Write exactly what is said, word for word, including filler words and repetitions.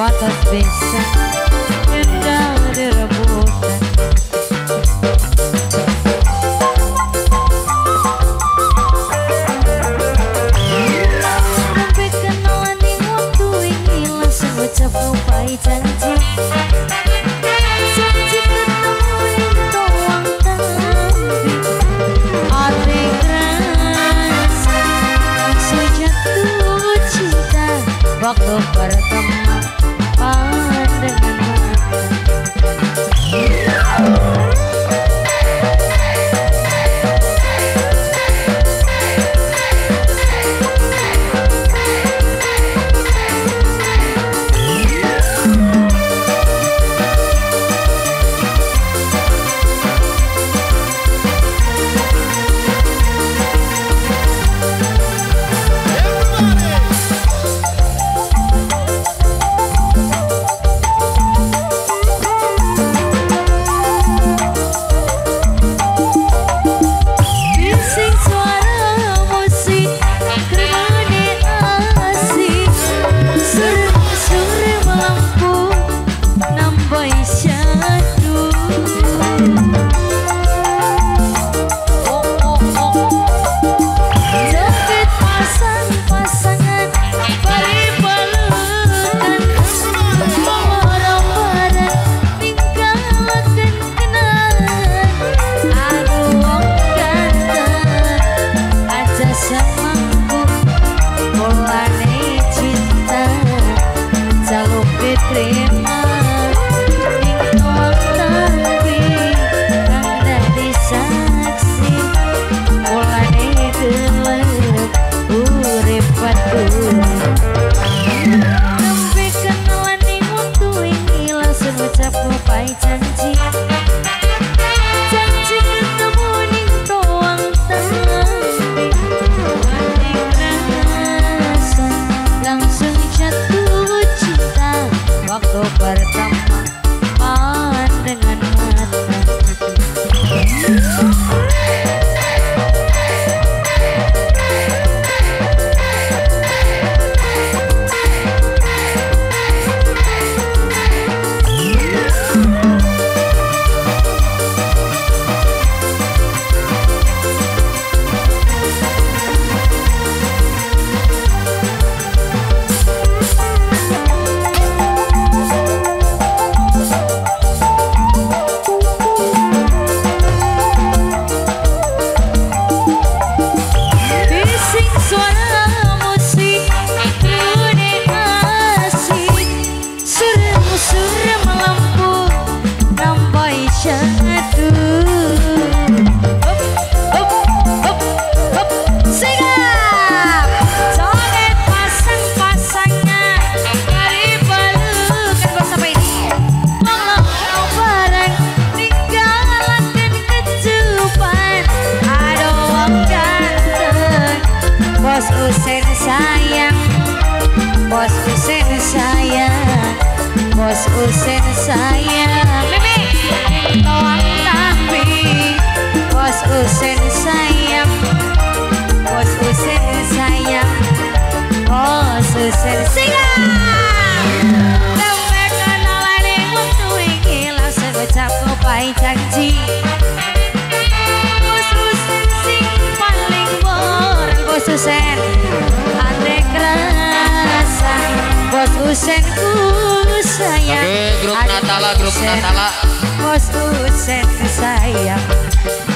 batas desa indah direbutan. Sampai kenalan ning waktu ini langsung ucap lupai janji. Janji ketemu ning toang tambi. Ate kerasa langsung jatuh cinta waktu pertama pandangan mata. Bos Usen sayang, Bos Usen sayang, Bos Usen sayang, Mimi toang tapi Bos Usen sayang, Bos Usen sayang, Bos Usen sayang. Sampai kenalan ning waktu iki langsung ucap lupai janji. Bos Usen ate kerasa, Bos Usen ku sayang. Oke, grup Natala, grup Natala. Bos Usen sayang.